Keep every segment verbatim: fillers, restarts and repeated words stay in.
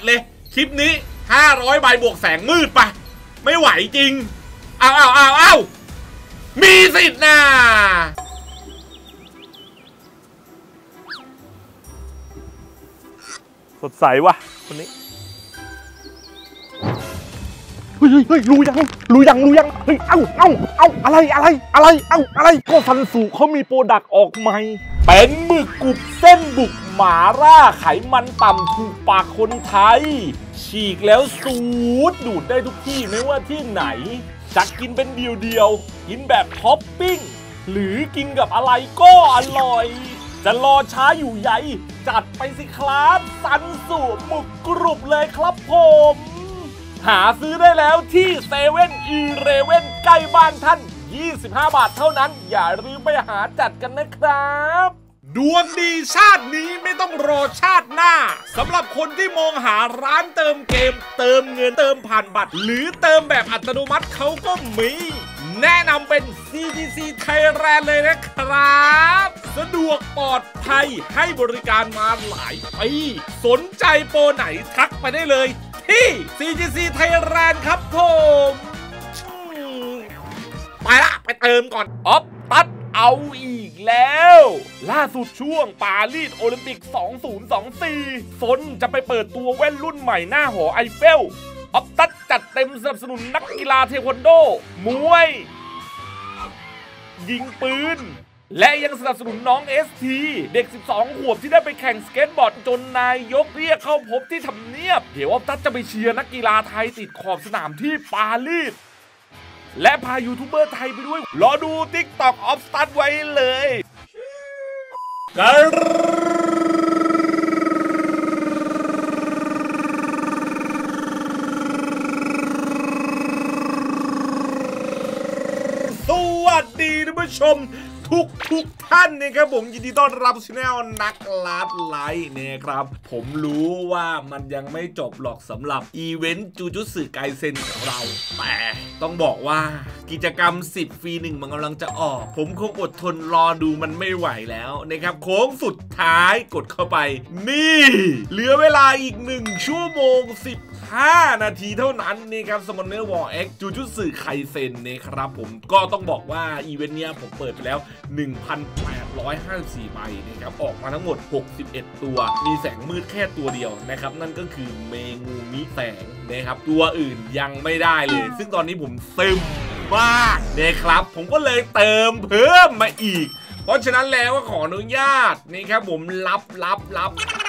เลยคลิปนี้ห้าร้อยใบบวกแสงมืดปะไม่ไหวจริงเอาเอาเอาเอามีสิทธิ์นะสดใสว่ะคนนี้เฮ้ยเฮ้ยรู้ยังรู้ยังรู้ยังเฮ้ยเอ้าเอ้าเอ้าอะไรอะไรอะไรเอ้าอะไรก็ซันสูเขามีโปรดักต์ออกใหม่เป็นหมึกกรุบเส้นบุกหมาล่าไขมันต่ำถูกปากคนไทยฉีกแล้วสูดดูดได้ทุกที่ไม่ว่าที่ไหนจะกินเป็นเดียวๆกินแบบท็อปปิ้งหรือกินกับอะไรก็อร่อยจะรอช้าอยู่ใหญ่จัดไปสิครับซันสูหมึกกรุบเลยครับผมหาซื้อได้แล้วที่เซเว่นอีเลฟเว่นใกล้บ้านท่านยี่สิบห้าบาทเท่านั้นอย่าลืมไปหาจัดกันนะครับดวงดีชาตินี้ไม่ต้องรอชาติหน้าสำหรับคนที่มองหาร้านเติมเกมเติมเงินเติมผ่านบัตรหรือเติมแบบอัตโนมัติเขาก็มีแนะนำเป็น ซี ที ซี Thailand เลยนะครับสะดวกปลอดภัยให้บริการมาหลายปีสนใจโปรไหนทักไปได้เลยที่ ซี ที ซี Thailand ครับผมไปละไปเติมก่อนออฟตัดเอาอีกแล้วล่าสุดช่วงปารีสโอลิมปิกสองพันยี่สิบสี่ฝนจะไปเปิดตัวแว่นรุ่นใหม่หน้าหอไอเฟลออฟตัดจัดเต็มสนับสนุนนักกีฬาเทควันโดมวยยิงปืนและยังสนับสนุนน้อง เอส ที เด็กสิบสองขวบที่ได้ไปแข่งสเก็ตบอร์ดจนนายกเรียกเข้าพบที่ทำเนียบเดี๋ยวออฟตัดจะไปเชียร์นักกีฬาไทยติดขอบสนามที่ปารีสและพายูทูบเบอร์ไทยไปด้วยรอดู ติ๊กต็อก ออฟตัดไว้เลยสวัสดีท่านผู้ชมทุกทุกท่านนะครับผมยินดีต้อนรับช anel นักลัดไลท์นะครับผมรู้ว่ามันยังไม่จบหรอกสำหรับอีเวนต์จูจุสึไกเซ็นของเราแต่ต้องบอกว่ากิจกรรมสิบฟรีหนึ่งมันกำลังจะออกผมคงอดทนรอดูมันไม่ไหวแล้วนะครับโค้งสุดท้ายกดเข้าไปนี่เหลือเวลาอีกหนึ่งชั่วโมงสิบห้านาทีเท่านั้นนี่ครับสมอนเนอร์วอร์เอ็กจูจุสึไคเซ็นนะครับผมก็ต้องบอกว่าอีเวนต์เนี้ยผมเปิดไปแล้ว หนึ่งพันแปดร้อยห้าสิบสี่ ใบนะครับออกมาทั้งหมดหกสิบเอ็ดตัวมีแสงมืดแค่ตัวเดียวนะครับนั่นก็คือเมงูมิแสงนะครับตัวอื่นยังไม่ได้เลยซึ่งตอนนี้ผมซึมมากนะครับผมก็เลยเติมเพิ่มมาอีกเพราะฉะนั้นแล้วก็ขออนุญาตนี่ครับผมรับรับรับ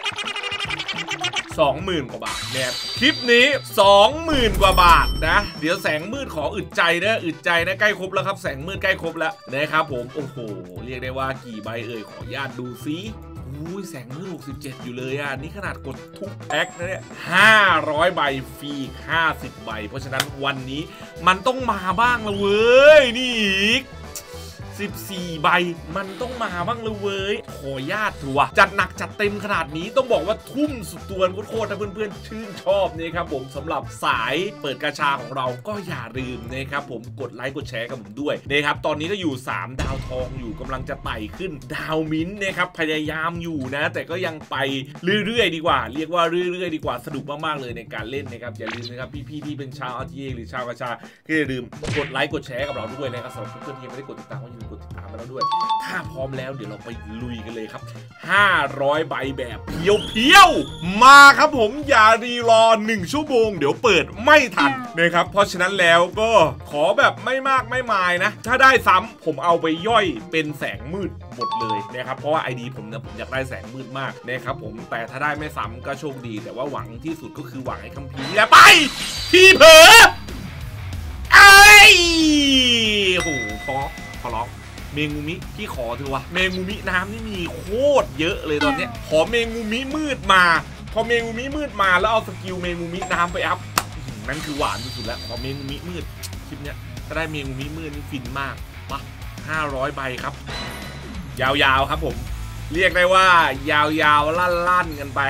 สองหมื่นกว่าบาทเนี่ยคลิปนี้ สองหมื่น กว่าบาทนะเดี๋ยวแสงมืดขออึดใจนะอึดใจนะใกล้ครบแล้วครับแสงมืดใกล้ครบแล้วนะครับผมโอ้โหเรียกได้ว่ากี่ใบเอ่ยขออนุญาตดูซิอุ้ยแสงมืดหกสิบเจ็ดอยู่เลยอ่ะนี่ขนาดกดทุกแพ็คนะเนี่ยห้าร้อยใบฟรีห้าสิบใบเพราะฉะนั้นวันนี้มันต้องมาบ้างละเว้ยนี่อีกสิบสี่ใบมันต้องมาบ้างเลยเว้ยขอญาติถือว่าจัดหนักจัดเต็มขนาดนี้ต้องบอกว่าทุ่มสุดตัวโคตรๆถ้าเพื่อนๆชื่นชอบนี่ครับผมสำหรับสายเปิดกาชาของเราก็อย่าลืมนะครับผมกดไลค์กดแชร์กับผมด้วยนะครับตอนนี้ก็อยู่สามดาวทองอยู่กำลังจะไต่ขึ้นดาวมิ้นท์นะครับพยายามอยู่นะแต่ก็ยังไปเรื่อยๆดีกว่าเรียกว่าเรื่อยๆดีกว่าสนุกมากๆเลยในการเล่นนะครับอย่าลืมนะครับพี่ๆที่เป็นชาว อาร์ ที เอ หรือชาวกาชาก็อย่าลืมกดไลค์กดแชร์กับเราด้วยนะครับสำหรับเพื่อนๆที่ยังไม่ได้กดติดตามก็อย่าลืมกดติดตามมาแล้วด้วยถ้าพร้อมแล้วเดี๋ยวเราไปลุยกันเลยครับห้าร้อยใบแบบเพียวๆมาครับผมอย่ารีรอหนึ่งชั่วโมงเดี๋ยวเปิดไม่ทันนะครับเพราะฉะนั้นแล้วก็ขอแบบไม่มากไม่มายนะถ้าได้ซ้ำผมเอาไปย่อยเป็นแสงมืดหมดเลยนะครับเพราะว่า ไอ ดี ผมนะผมอยากได้แสงมืดมากนะครับผมแต่ถ้าได้ไม่ซ้ำก็โชคดีแต่ว่าหวังที่สุดก็คือหวังให้คัมภีร์อย่าไปพี่เผลอไอ้โหขอขอร้องเมงูมิพี่ขอเถอะวะเมงูมิน้ำนี่มีโคตรเยอะเลยตอนเนี้ยขอเมงูมิมืดมาพอเมงูมิมืดมาแล้วเอาสกิลเมงูมิน้ำไปอัพนั่นคือหวานที่สุดแล้วขอเมงูมิมืดคลิปเนี้ยถ้าได้เมงูมิมืดนี่ฟินมากปะห้าร้อยใบครับยาวๆครับผมเรียกได้ว่ายาวๆลั่นๆกันไป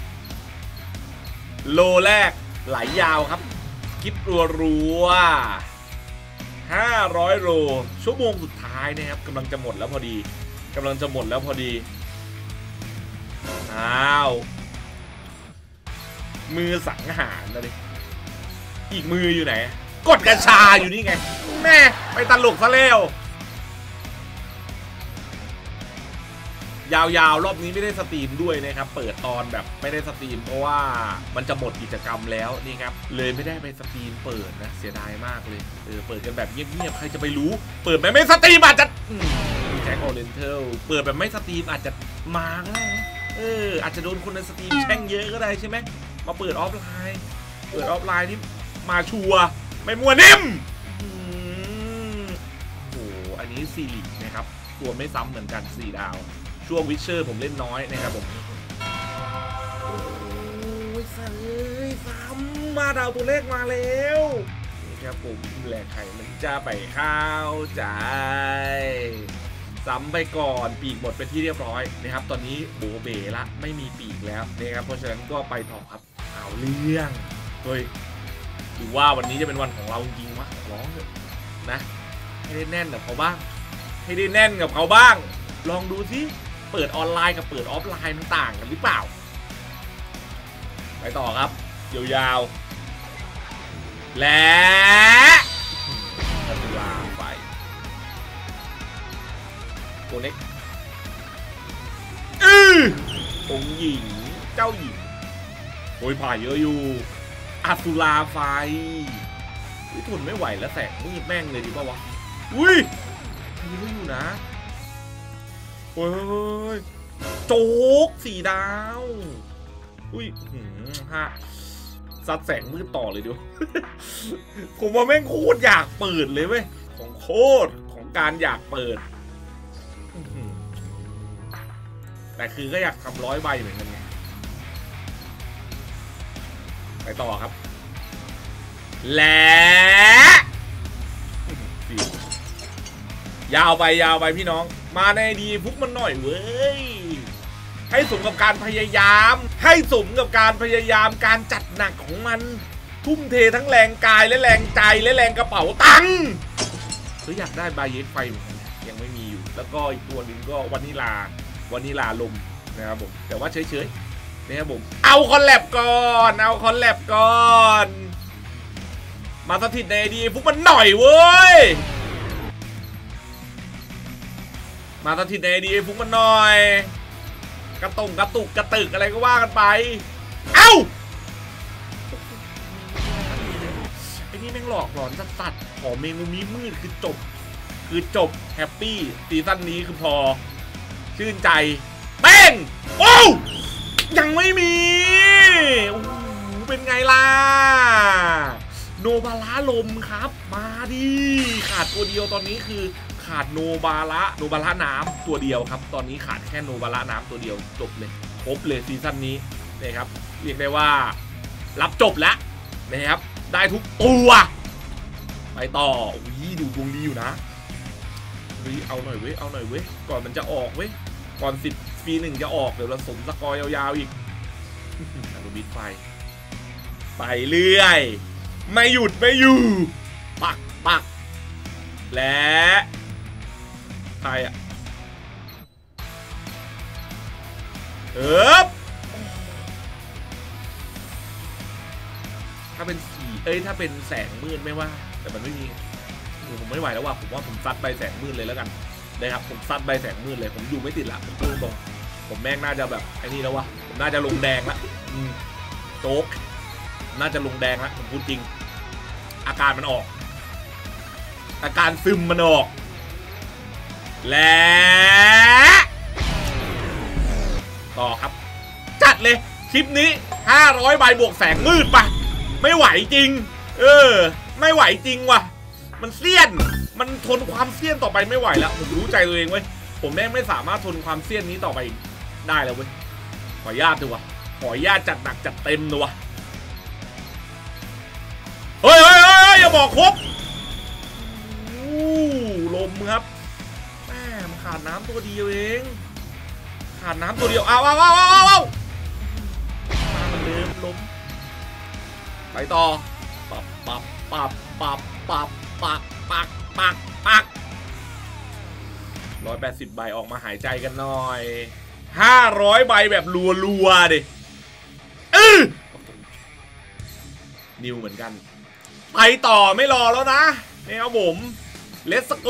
โลแรกไหลยาวครับคลิปรัวๆห้าร้อยโลชั่วโมงสุดท้ายนะครับกำลังจะหมดแล้วพอดีกำลังจะหมดแล้วพอดีอ้าวมือสังหารนะดิอีกมืออยู่ไหนกดกระชาอยู่นี่ไงแม่ไปตลกซะแล้วยาวๆรอบนี้ไม่ได้สตรีมด้วยนะครับเปิดตอนแบบไม่ได้สตรีมเพราะว่ามันจะหมดกิจกรรมแล้วนี่ครับเลยไม่ได้ไปสตรีมเปิดนะเสียดายมากเลยเออเปิดกันแบบเงียบๆใครจะไปรู้เปิดแบบไม่สตรีมอาจจะแจ็คออเรนเทลเปิดแบบไม่สตรีมอาจจะมาก็ได้เอออาจจะโดนคนในสตรีมแช่งเยอะก็ได้ใช่ไหมมาเปิดออฟไลน์เปิดออฟไลน์นี่มาชัวร์ไม่มัวนิ่มโอ้โหอันนี้ซีรีส์นะครับตัวไม่ซ้ำเหมือนกันสี่ดาวช่วงวิเชอร์ผมเล่นน้อยนะครับผมโอ้ยเสยซ้ำมาดาวตัวเลขมาแล้วนี่ครับผมแหลกไข่มันจะไปเข้าใจซ้ำไปก่อนปีกหมดเป็นที่เรียบร้อยนะครับตอนนี้โบเบละไม่มีปีกแล้วนะครับเพราะฉะนั้นก็ไปต่อครับเอาเรื่องเฮ้ยหรือว่าวันนี้จะเป็นวันของเราจริงวะร้องเถอะนะให้ได้แน่นกับเขาบ้างให้ได้แน่นกับเขาบ้างลองดูสิเปิดออนไลน์กับเปิดออฟไลน์มันต่างกันหรือเปล่าไปต่อครับยาวๆและตุลาไปโกเน็กอือองหญิงเจ้าหญิงโอยผ่าเยอะอยู่อัตุลาไฟทนไม่ไหวแล้วแสงมืดแม่งเลยดีป่าวะอุ้ยเยอะอยู่นะโอ้ยโจ๊กสี่ดาวอุ้ยฮะซัดแสงมืดต่อเลยดู ผมว่าแม่งโคตรอยากเปิดเลยเว้ยของโคตรของการอยากเปิดแต่คือก็อยากทำร้อยใบเหมือนกันไงไปต่อครับและยาวไปยาวไปพี่น้องมาในดีพุกมันหน่อยเว้ยให้สมกับการพยายามให้สมกับการพยายามการจัดหนักของมันทุ่มเททั้งแรงกายและแรงใจและแรงกระเป๋าตังค์หรืออยากได้บาเยสไฟยังไม่มีอยู่แล้วก็อีกตัวหนึ่งก็วานิลาวานิลาลมนะครับผมแต่ว่าเฉยๆนะครับผมเอาคอลแลบก่อนเอาคอลแลบก่อนมาสถิตในดีพุกมันหน่อยเว้ยมาสถิตในดีฟุกมันหน่อยกระตุกกระตุกกระตึกอะไรก็ว่ากันไปเอ้าไอ้นี่แม่งหลอกหลอนสัตว์ขอเมนูมีมืดคือจบคือจบแฮปปี้ซีซั่นนี้คือพอชื่นใจเป้งโอ้ยังไม่มีโอ้เป็นไงล่ะโนบาระลมครับมาดิขาดตัวเดียวตอนนี้คือขาดโนบาระโนบาระน้ำตัวเดียวครับตอนนี้ขาดแค่โนบาระน้ำตัวเดียวจบเลยครบเลยซีซั่นนี้นะครับเรียกได้ว่ารับจบแล้วนะครับได้ทุกตัวไปต่ออุ้ยดูดวงดีอยู่นะเฮ้ยเอาหน่อยเว้ยเอาหน่อยเว้ยก่อนมันจะออกเว้ยก่อนสิบปีหนึ่งจะออกเดี๋ยวเราสมสกอร์ยาวๆอีกอนุบิดไฟไปเรื่อยไม่หยุดไม่อยู่ปักปักและใครอ่ะเออถ้าเป็นสีเอ้ยถ้าเป็นแสงมืดไม่ว่าแต่มันไม่มีผมไม่ไหวแล้วว่ะผมว่าผมซัดใบแสงมืดเลยแล้วกันนะครับผมซัดใบแสงมืดเลยผมอยู่ไม่ติดละผมพูดตรงผมแม่งน่าจะแบบไอ้นี่แล้ววะผมน่าจะลงแดงละโจ๊กน่าจะลงแดงละผมพูดจริงอาการมันออกอาการซึมมันออกและต่อครับจัดเลยคลิปนี้ห้าร้อยใบบวกแสงมืดปะไม่ไหวจริงเออไม่ไหวจริงว่ะมันเสี้ยนมันทนความเสี้ยนต่อไปไม่ไหวแล้วผมรู้ใจตัวเองเว้ยผมแม่งไม่สามารถทนความเสี้ยนนี้ต่อไปได้แล้วเว้ยขออนุญาตดูวะขออนุญาตจัดหนักจัดเต็มดูวะเฮ้ยเฮ้ยเฮ้ยอย่าบอกครบลมครับแม่มันขาดน้ำตัวเดียวเองขาดน้ำตัวเดียวเอาเอาเอาเอาเอามามันเดิมลมไปต่อปับปับปับปับปับปักปักปักปักร้อยแปดสิบใบออกมาหายใจกันหน่อยห้าร้อยใบแบบรัวๆดิเออนิวเหมือนกันไปต่อไม่รอแล้วนะนี่ครับผมเลสโก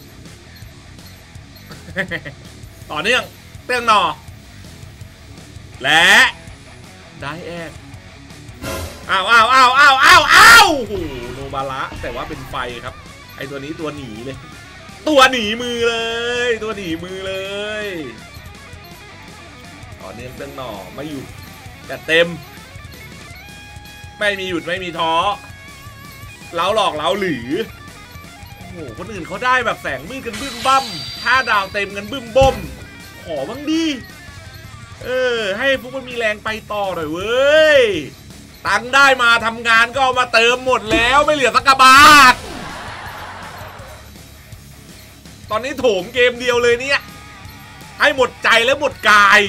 ต่อเนื่องเตื้องหนอและได้แอกอ้าวอ้าวอ้าวอ้าวอ้าวอ้าวโอ้โหโนบาระแต่ว่าเป็นไฟครับไอตัวนี้ตัวหนีเลยตัวหนีมือเลยตัวหนีมือเลยต่อเนื่องเตื้องหนอไม่หยุดแต่เต็มไม่มีหยุดไม่มีท้อเล้าหลอกเล้าหรือโอ้โหคนอื่นเขาได้แบบแสงมืดกันบึ้มบั้มท่าดาวเต็มกันบึ้มบ่มขอบ้างดิเออให้พวกมันมีแรงไปต่อหน่อยเว้ยตังได้มาทำงานก็เอามาเติมหมดแล้วไม่เหลือสักกระบาทตอนนี้โถมเกมเดียวเลยเนี่ยให้หมดใจและหมดกาย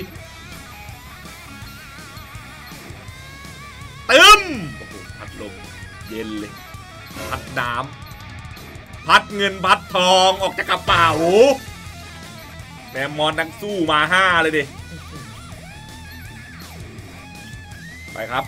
ตึมโอ้โหพัดลมเย็นเลยพัดน้ำพัดเงินพัดทองออกจากกระเป๋าแมมมอนนักสู้มาห้าเลยดิไปครับ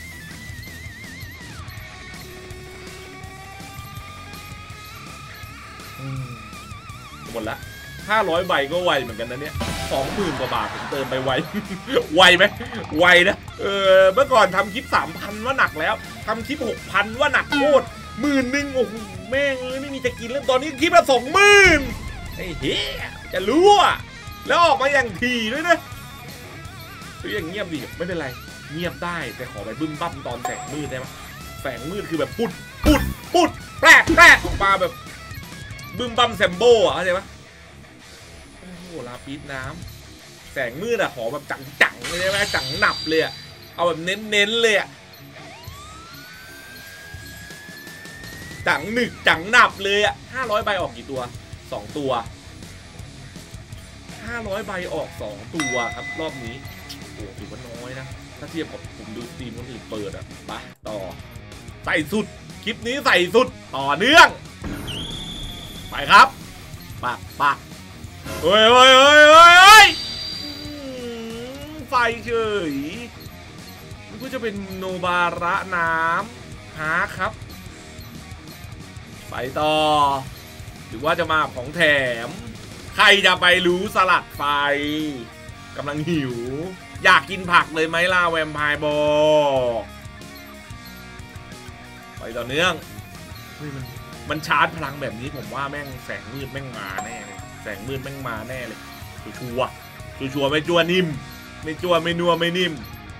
หมดละห้าร้อยใบก็ไวเหมือนกันนะเนี่ยสองหมื่นกว่าบาทผมเติมไปไว ไวไหมไวนะเออเมื่อก่อนทำคลิปสามพันว่าหนักแล้วทำคลิปหกพันว่าหนักโคตรหมื่นหนึ่งโอ้โหแม่งเลยไม่มีจะกินแล้วตอนนี้คลิปละสองหมื่นไอ้เหี้ยจะรู้อ่ะแล้วออกมาอย่างทีด้วยนะคืออย่างเงียบดิไม่เป็นไรเงียบได้แต่ขอไปบึ้มบั้มตอนแสงมืดได้ไหมแสงมืดคือแบบปุดปุดปุดแปลกแปลกออกมาแบบบึ้มบั้มแซมโบ้อะเข้าใจปะโอ้โหลาปิดน้ำแสงมืดอะขอแบบจังๆเลยใช่ไหมจังหนับเลยอะเอาแบบเน้นๆเลยอะจังหนึกจังหนับเลยอะห้าร้อยใบออกกี่ตัวสองตัวห้าร้อยใบออกสองตัวครับรอบนี้โอ้ถือว่าน้อยนะถ้าเทียบกับผมดูสตรีมคนอื่นเปิดอะไปต่อใส่สุดคลิปนี้ใส่สุดต่อเนื่องไปครับปักปักเฮ้ยเฮ้ยเฮ้ยเฮ้ยไฟเฉยนี่ก็จะเป็นโนบาระน้ำหาครับไปต่อหรือว่าจะมาของแถมใครจะไปรู้สลัดไฟกำลังหิวอยากกินผักเลยไหมล่ะแวมไพร์บอกไปต่อเนื่องเฮ้ยมันมันชาร์จพลังแบบนี้ผมว่าแม่งแสงมืดแม่งมาแน่เลยแสงมืดแม่งมาแน่เลยชัวร์ชัวร์ไม่จั่วนิ่มไม่จั่วไม่นัวไม่นิ่ม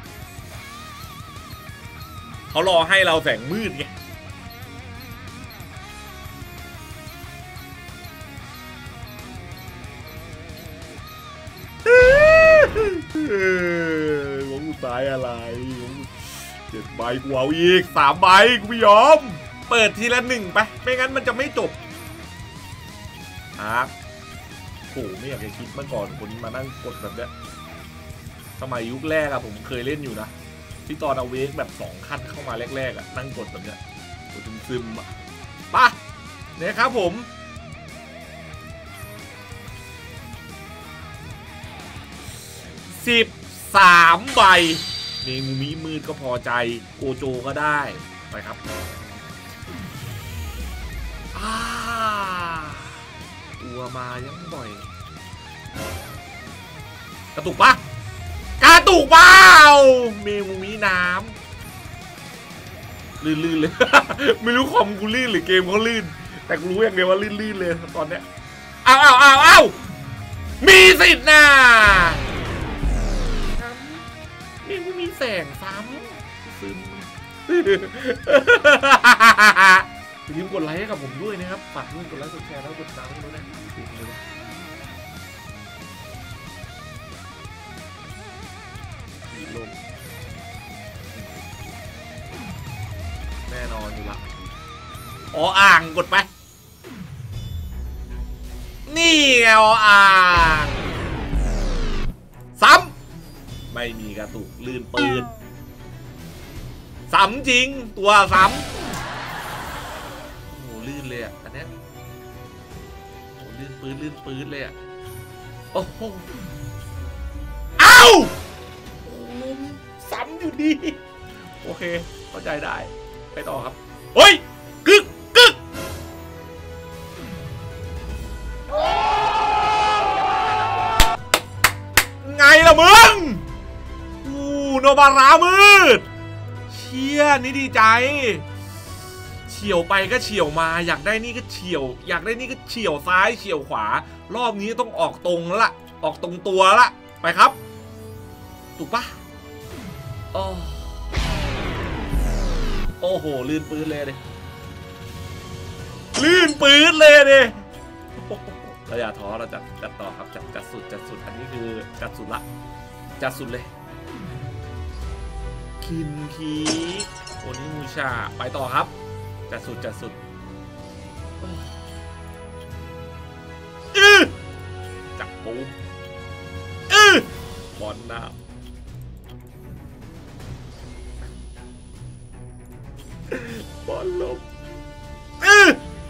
เขารอให้เราแสงมืดไงของกูตายอะไรเจ็ดใบกูเอาอีกสามใบกูไม่ยอมเปิดทีละหนึ่งไปไม่งั้นมันจะไม่จบครับโหไม่อยากจะคิดเมื่อก่อนคนมานั่งกดแบบเนี้ยสมัยยุคแรกอะผมเคยเล่นอยู่นะที่ตอนเอาเวกแบบสองขั้นเข้ามาแรกๆอะนั่งกดแบบเนี้ยซึมซึมอะป่ะเนี่ยครับผมสิบสามใบเมงูมิมืดก็พอใจโกโจก็ได้ไปครับตัวมายังบ่อยกระตุกปะกระตุกเปล่าเมงูมิน้ำลื่นๆเลย ไม่รู้คอมกูลื่นหรือเกมเขาลื่นแต่กูรู้อย่างเดียวว่าลื่นๆเลยตอนเนี้ยอ้าวอ้าวอ้าวอ้าวมีสิทธิ์นะเมงูมีแสงซ้ำซึมอย่าลืมกดไลค์ให้กับผมด้วยนะครับฝากด้วยกดไลค์กดแชร์แล้วกดติดตามด้วยนะสีลมแน่นอนอยู่ละอ๋ออ่างกดไปนี่ไงอ๋ออ่างซ้ำไม่มีกระตุกลื่นปืนซ้ำจริงตัวซ้ำลื่นเลยอ่ะอันนี้โอ้ลื่นปื้ดลื่นปื้ดเลยอ่ะโอ้โหเอ้าซ้ำอยู่ดีโอเคเข้าใจได้ไปต่อครับเฮ้ยกึกกึกไงล่ะมึงอู้โนบารามืดเชี่ยนี่ดีใจเฉียวไปก็เฉียวมาอยากได้นี่ก็เฉียวอยากได้นี่ก็เฉียวซ้ายเฉียวขวารอบนี้ต้องออกตรงละออกตรงตัวละไปครับถูกปะโอ้โอ้โหลื่นปืนเลยดิลื่นปืนเลยดิเราอย่าท้อเราจัดจัดต่อครับจัดจัดสุดจัดสุดอันนี้คือจัดสุดละจัดสุดเลยคินคีโอนิมูชาไปต่อครับจัดสุดจัดสุดอื้อจับปูอื้อบอลน้ำบอลลมอื้อ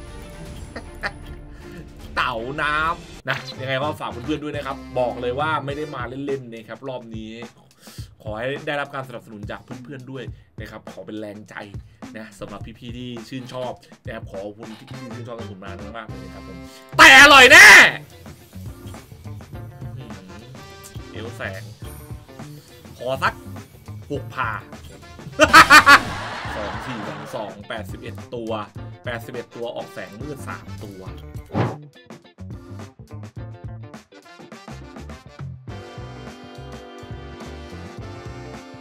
เต่าน้ำนะยังไงก็ฝากเพื่อนๆด้วยนะครับบอกเลยว่าไม่ได้มาเล่นๆนะครับรอบนี้ขอให้ได้รับการสนับสนุนจากเพื่อนๆด้วยนะครับขอเป็นแรงใจนะสำหรับพี่ๆที่ชื่นชอบนะครับขอขอบคุณที่ชื่นชอบสนับสนุนมามากๆเลยนะครับผมแต่อร่อยแน่เอวแสงขอสักหกผ่าสองสี่สองสองแปดสิบเอ็ดตัวแปดสิบเอ็ดตัวออกแสงมืดสามตัว